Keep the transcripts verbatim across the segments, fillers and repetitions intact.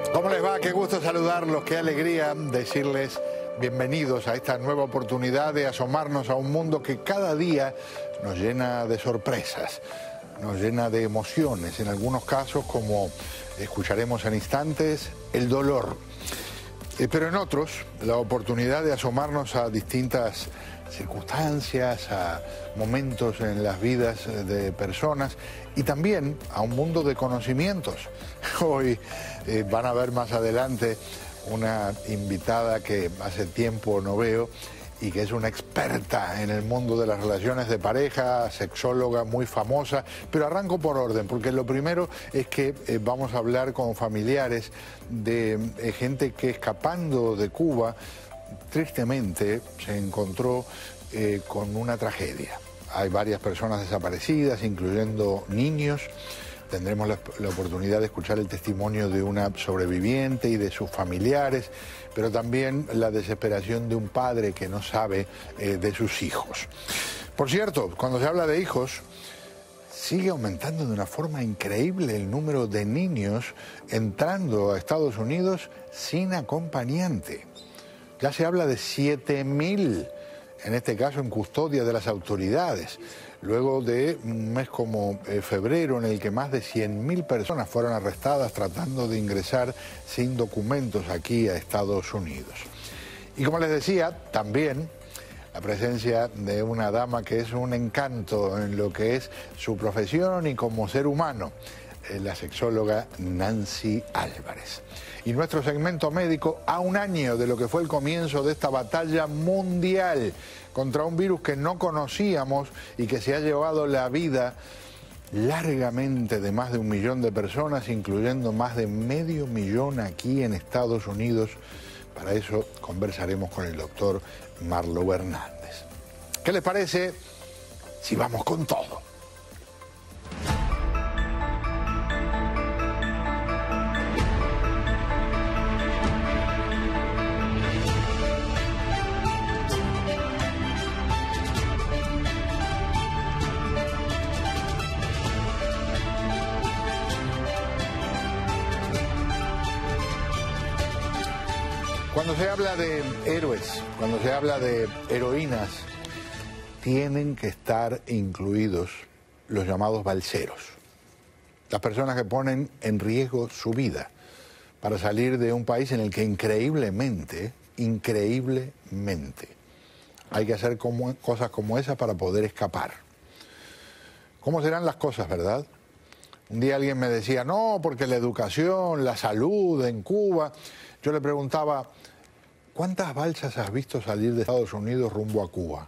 ¿Cómo les va? Qué gusto saludarlos, qué alegría decirles bienvenidos a esta nueva oportunidad de asomarnos a un mundo que cada día nos llena de sorpresas, nos llena de emociones, en algunos casos, como escucharemos en instantes, el dolor. Eh, pero en otros, la oportunidad de asomarnos a distintas circunstancias, a momentos en las vidas de personas y también a un mundo de conocimientos. Hoy eh, van a ver más adelante una invitada que hace tiempo no veo y que es una experta en el mundo de las relaciones de pareja, sexóloga muy famosa, pero arranco por orden, porque lo primero es que eh, vamos a hablar con familiares de eh, gente que escapando de Cuba, tristemente se encontró eh, con una tragedia. Hay varias personas desaparecidas, incluyendo niños. Tendremos la, la oportunidad de escuchar el testimonio de una sobreviviente y de sus familiares, pero también la desesperación de un padre que no sabe eh, de sus hijos. Por cierto, cuando se habla de hijos, sigue aumentando de una forma increíble el número de niños entrando a Estados Unidos sin acompañante. Ya se habla de siete mil, en este caso en custodia de las autoridades, luego de un mes como eh, febrero en el que más de cien mil personas fueron arrestadas tratando de ingresar sin documentos aquí a Estados Unidos. Y como les decía, también la presencia de una dama que es un encanto en lo que es su profesión y como ser humano, eh, la sexóloga Nancy Álvarez. Y nuestro segmento médico a un año de lo que fue el comienzo de esta batalla mundial contra un virus que no conocíamos y que se ha llevado la vida largamente de más de un millón de personas, incluyendo más de medio millón aquí en Estados Unidos. Para eso conversaremos con el doctor Marlo Hernández. ¿Qué les parece si vamos con todo? Cuando se habla de héroes, cuando se habla de heroínas, tienen que estar incluidos los llamados balseros. Las personas que ponen en riesgo su vida para salir de un país en el que increíblemente, increíblemente, hay que hacer como, cosas como esas para poder escapar. ¿Cómo serán las cosas, verdad? Un día alguien me decía, no, porque la educación, la salud en Cuba. Yo le preguntaba, ¿cuántas balsas has visto salir de Estados Unidos rumbo a Cuba?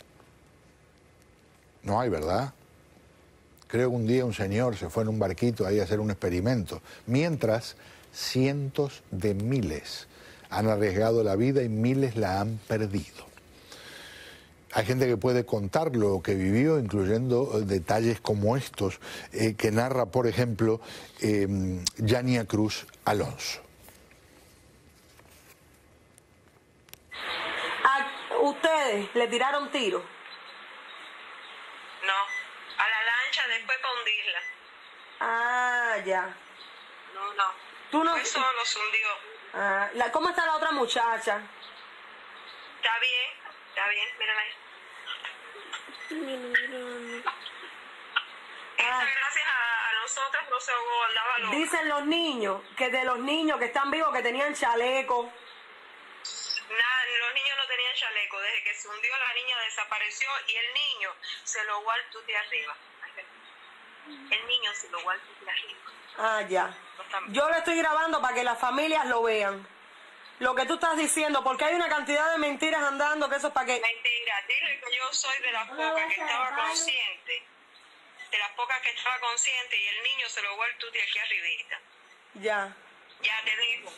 No hay, ¿verdad? Creo que un día un señor se fue en un barquito ahí a hacer un experimento, mientras cientos de miles han arriesgado la vida y miles la han perdido. Hay gente que puede contar lo que vivió, incluyendo detalles como estos, eh, que narra, por ejemplo, eh, Yania Cruz Alonso. ¿Ustedes le tiraron tiro? No, a la lancha después para hundirla. Ah, ya. No, no. ¿Tú no? Fue solo, se hundió. Ah, la, ¿cómo está la otra muchacha? Está bien, está bien, mírala ahí. Esta, gracias a, a nosotros no se ahogó, andaba loca. Dicen los niños, que de los niños que están vivos, que tenían chaleco. Nada, los niños no tenían chaleco. Desde que se hundió la niña desapareció y el niño se lo guardó al tute arriba. El niño se lo guardó al tute arriba. Ah, ya. Yo le estoy grabando para que las familias lo vean. Lo que tú estás diciendo, porque hay una cantidad de mentiras andando que eso es para que... Mentira, dile que yo soy de las pocas que estaba consciente. De las pocas que estaba consciente y el niño se lo guardó al tute aquí arribita. Ya. Ya te digo.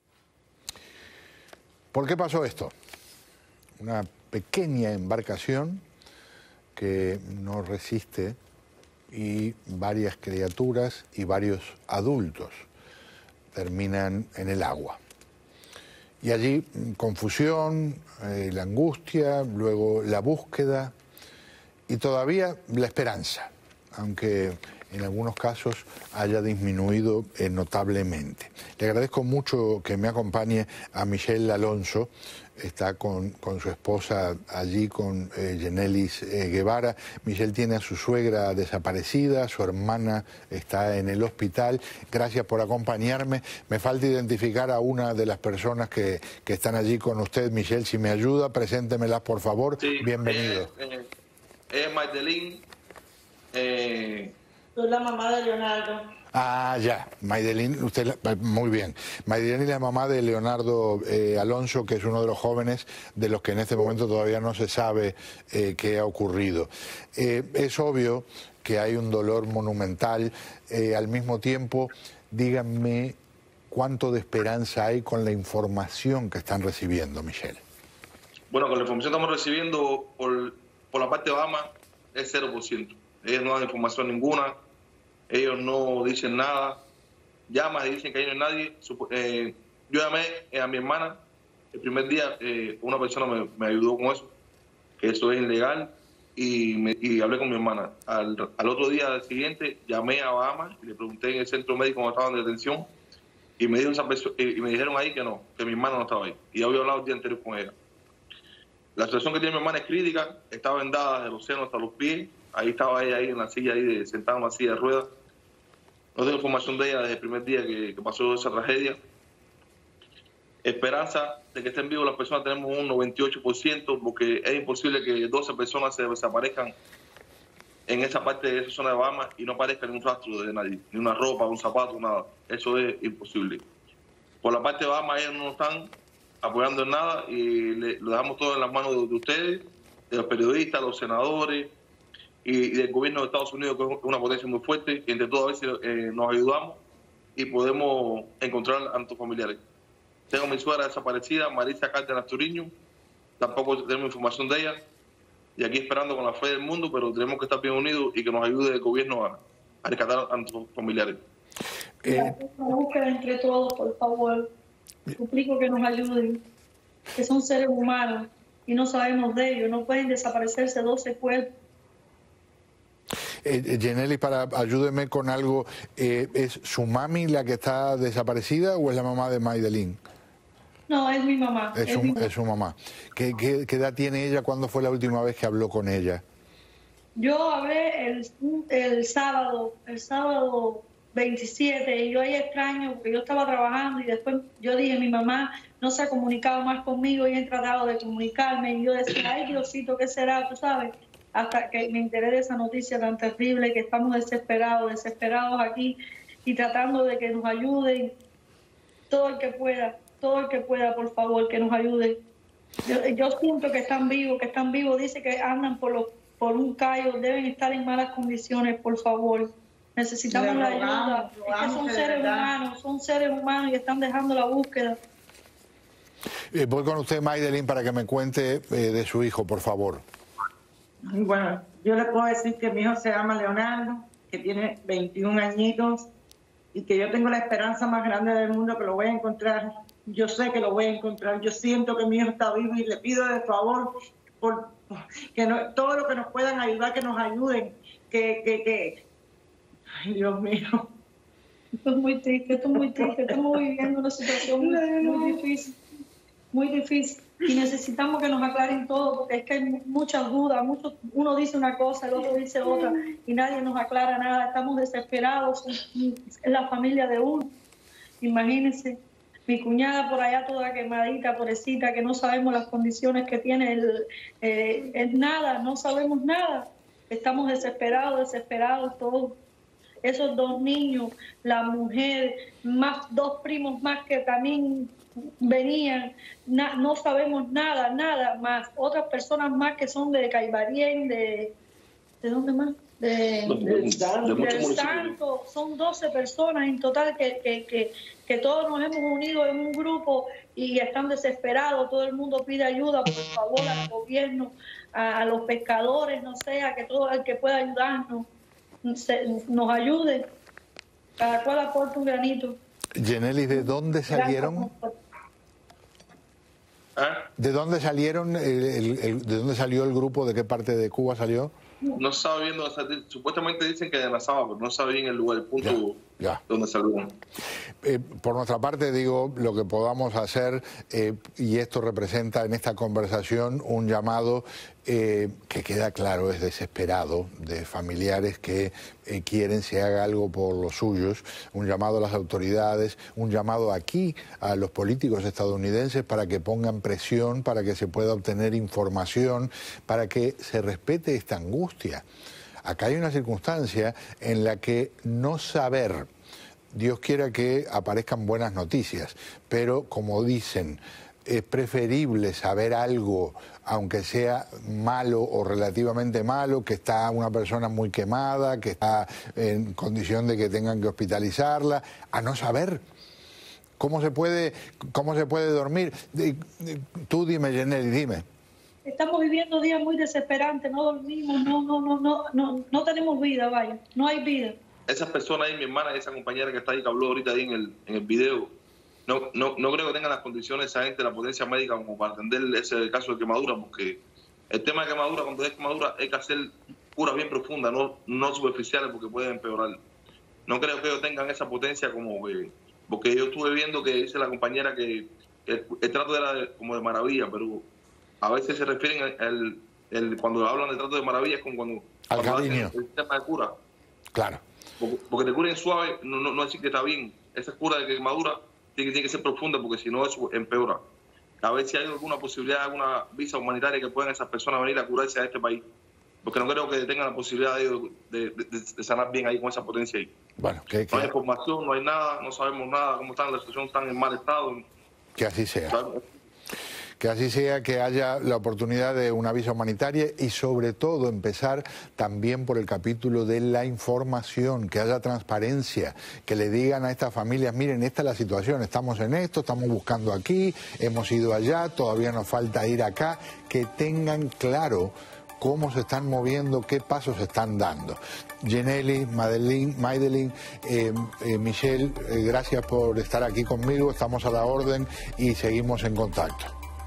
¿Por qué pasó esto? Una pequeña embarcación que no resiste y varias criaturas y varios adultos terminan en el agua. Y allí confusión, eh, la angustia, luego la búsqueda y todavía la esperanza, aunque en algunos casos haya disminuido eh, notablemente. Le agradezco mucho que me acompañe a Michelle Alonso. Está con, con su esposa allí, con eh, Yenelis eh, Guevara. Michelle tiene a su suegra desaparecida, su hermana está en el hospital. Gracias por acompañarme. Me falta identificar a una de las personas que, que están allí con usted. Michelle, si me ayuda, preséntemelas, por favor. Sí, bienvenido. Eh, eh, es Maydelin. Eh... Soy la mamá de Leonardo. Ah, ya, Maydelin, usted, muy bien. Maydelin es la mamá de Leonardo eh, Alonso, que es uno de los jóvenes de los que en este momento todavía no se sabe eh, qué ha ocurrido. Eh, es obvio que hay un dolor monumental. Eh, al mismo tiempo, díganme cuánto de esperanza hay con la información que están recibiendo, Michelle. Bueno, con la información que estamos recibiendo por, por la parte de Obama es cero por ciento. Ellos no dan información ninguna. Ellos no dicen nada, llaman y dicen que ahí no hay nadie. Eh, yo llamé a mi hermana, el primer día eh, una persona me, me ayudó con eso, que eso es ilegal, y, me, y hablé con mi hermana. Al, al otro día al siguiente llamé a Bahamas y le pregunté en el centro médico cómo estaban de detención, y me, dijo esa persona, y me dijeron ahí que no, que mi hermana no estaba ahí, y ya había hablado el día anterior con ella. La situación que tiene mi hermana es crítica, está vendada desde los senos hasta los pies, ahí estaba ella ahí en la silla, ahí de, sentada en una silla de ruedas. No tengo información de ella desde el primer día que, que pasó esa tragedia. Esperanza de que estén vivos las personas tenemos un noventa y ocho por ciento, porque es imposible que doce personas se desaparezcan en esa parte de esa zona de Bahamas y no aparezca ni un rastro de nadie, ni una ropa, un zapato, nada. Eso es imposible. Por la parte de Bahamas ellos no nos están apoyando en nada y le, lo dejamos todo en las manos de, de ustedes, de los periodistas, los senadores, y del gobierno de Estados Unidos, que es una potencia muy fuerte, y entre todos a veces eh, nos ayudamos y podemos encontrar a nuestros familiares. Tengo a mi suegra desaparecida, Marisa Cárdenas Turiño, tampoco tenemos información de ella, y aquí esperando con la fe del mundo, pero tenemos que estar bien unidos y que nos ayude el gobierno a, a rescatar a nuestros familiares. Eh, una búsqueda entre todos, por favor. Suplico que nos ayuden, que son seres humanos y no sabemos de ellos, no pueden desaparecerse doce cuerpos. Eh, Yenelis, para ayúdeme con algo, eh, ¿es su mami la que está desaparecida o es la mamá de Maydelin? No, es mi mamá. Es, es su, mi mamá. es su mamá. ¿Qué, qué, ¿Qué edad tiene ella? ¿Cuándo fue la última vez que habló con ella? Yo hablé el, el sábado, el sábado veintisiete, y yo ahí extraño porque yo estaba trabajando y después yo dije, mi mamá no se ha comunicado más conmigo y he tratado de comunicarme y yo decía, ay Diosito, ¿qué será? Tú sabes, hasta que me enteré de esa noticia tan terrible, que estamos desesperados, desesperados aquí y tratando de que nos ayuden, todo el que pueda, todo el que pueda, por favor, que nos ayude. Yo, yo siento que están vivos, que están vivos, dice que andan por, los, por un callo, deben estar en malas condiciones, por favor. Necesitamos la ayuda, es que son seres humanos, son seres humanos y están dejando la búsqueda. Eh, voy con usted, Maydelin, para que me cuente eh, de su hijo, por favor. Bueno, yo le puedo decir que mi hijo se llama Leonardo, que tiene veintiún añitos y que yo tengo la esperanza más grande del mundo que lo voy a encontrar. Yo sé que lo voy a encontrar. Yo siento que mi hijo está vivo y le pido de favor por, que no, todo lo que nos puedan ayudar, que nos ayuden. Que, que, que... Ay, Dios mío. Esto es muy triste, esto es muy triste. Estamos viviendo una situación muy, muy difícil, muy difícil. Y necesitamos que nos aclaren todo, porque es que hay muchas dudas. Muchos, uno dice una cosa, el otro dice otra, y nadie nos aclara nada. Estamos desesperados. Es la familia de uno. Imagínense, mi cuñada por allá toda quemadita, pobrecita, que no sabemos las condiciones que tiene. El, eh, es nada, no sabemos nada. Estamos desesperados, desesperados todos. Esos dos niños, la mujer, más dos primos más que también venían, na, no sabemos nada, nada más. Otras personas más que son de Caibarien, de... ¿De dónde más? De, de, del de, de del Santo. Son doce personas en total que, que, que, que todos nos hemos unido en un grupo y están desesperados. Todo el mundo pide ayuda, por favor, al gobierno, a, a los pescadores, no sé, a que todo el que pueda ayudarnos se, nos ayude. Cada cual aporta un granito. Yenelis, ¿de dónde salieron? ¿Ah? ¿De dónde salieron? El, el, el, ¿De dónde salió el grupo? ¿De qué parte de Cuba salió? no sabe bien dónde salió. Supuestamente dicen que de la Saba, pero no sabe bien el lugar, el punto ya, ya. donde salió. Eh, por nuestra parte, digo, lo que podamos hacer, eh, y esto representa en esta conversación un llamado eh, que queda claro, es desesperado, de familiares que eh, quieren se haga algo por los suyos, un llamado a las autoridades, un llamado aquí a los políticos estadounidenses para que pongan presión, para que se pueda obtener información, para que se respete esta angustia. Acá hay una circunstancia en la que no saber, Dios quiera que aparezcan buenas noticias, pero como dicen, es preferible saber algo, aunque sea malo o relativamente malo, que está una persona muy quemada, que está en condición de que tengan que hospitalizarla, a no saber. ¿Cómo se puede, cómo se puede dormir? Tú dime, Jenelly, dime. Estamos viviendo días muy desesperantes, no dormimos, no, no, no, no, no, no tenemos vida, vaya, no hay vida. Esas personas ahí, mi hermana y esa compañera que está ahí, que habló ahorita ahí en el, en el video, no, no, no creo que tengan las condiciones esa gente, la potencia médica como para atender ese caso de quemadura, porque el tema de quemadura, cuando es quemadura, hay que hacer curas bien profundas, no, no superficiales, porque pueden empeorar. No creo que ellos tengan esa potencia como que, porque yo estuve viendo que dice la compañera que, que el, el trato era de, como de maravilla, pero a veces se refieren al, el, el, cuando hablan de trato de maravilla es como cuando, al cuando cariño. hacen el tema de cura. Claro. Porque, porque te curen suave, no, no, no decir que está bien. Esa cura de quemadura tiene, tiene que ser profunda, porque si no eso empeora. A ver si hay alguna posibilidad, alguna visa humanitaria que puedan esas personas venir a curarse a este país. Porque no creo que tengan la posibilidad de, de, de, de sanar bien ahí con esa potencia ahí. Bueno, que, que, no hay información, no hay nada, no sabemos nada, cómo están, la situación está en mal estado. Que así sea. ¿Sabes? Que así sea, que haya la oportunidad de una visa humanitaria y sobre todo empezar también por el capítulo de la información, que haya transparencia, que le digan a estas familias, miren, esta es la situación, estamos en esto, estamos buscando aquí, hemos ido allá, todavía nos falta ir acá, que tengan claro cómo se están moviendo, qué pasos se están dando. Jenelly, Madeline, Madeline eh, eh, Michelle, eh, gracias por estar aquí conmigo, estamos a la orden y seguimos en contacto.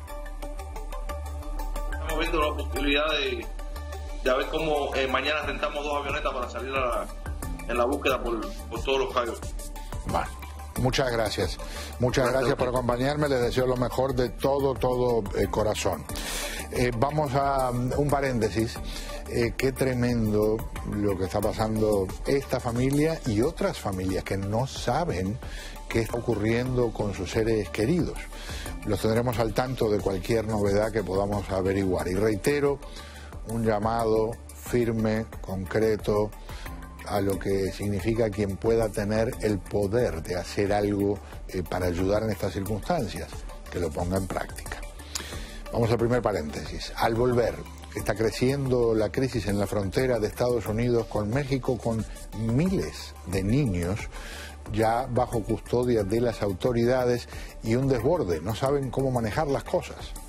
Viendo la posibilidad de, de a ver cómo eh, mañana rentamos dos avionetas para salir a la, en la búsqueda por, por todos los callos. Bueno, muchas gracias. Muchas gracias, gracias por acompañarme. Les deseo lo mejor de todo, todo eh, corazón. Eh, vamos a um, un paréntesis. Eh, qué tremendo lo que está pasando esta familia y otras familias que no saben qué está ocurriendo con sus seres queridos. Los tendremos al tanto de cualquier novedad que podamos averiguar. Y reitero, un llamado firme, concreto, a lo que significa quien pueda tener el poder de hacer algo eh, para ayudar en estas circunstancias, que lo ponga en práctica. Vamos al primer paréntesis. Al volver, está creciendo la crisis en la frontera de Estados Unidos con México, con miles de niños ya bajo custodia de las autoridades y un desborde, no saben cómo manejar las cosas.